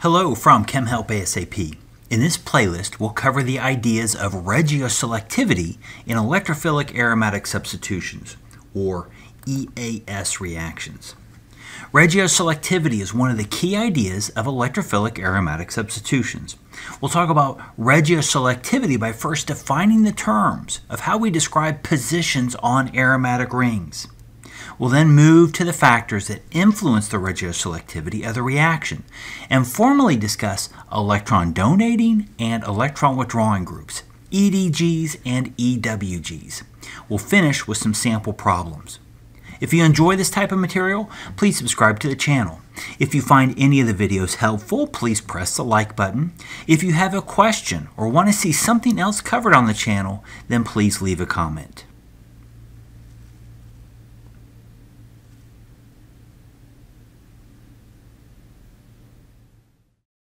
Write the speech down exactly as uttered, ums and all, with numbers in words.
Hello from Chem Help ASAP. In this playlist, we'll cover the ideas of regioselectivity in electrophilic aromatic substitutions, or E A S reactions. Regioselectivity is one of the key ideas of electrophilic aromatic substitutions. We'll talk about regioselectivity by first defining the terms of how we describe positions on aromatic rings. We'll then move to the factors that influence the regioselectivity of the reaction and formally discuss electron donating and electron withdrawing groups, E D Gs and E W Gs. We'll finish with some sample problems. If you enjoy this type of material, please subscribe to the channel. If you find any of the videos helpful, please press the like button. If you have a question or want to see something else covered on the channel, then please leave a comment.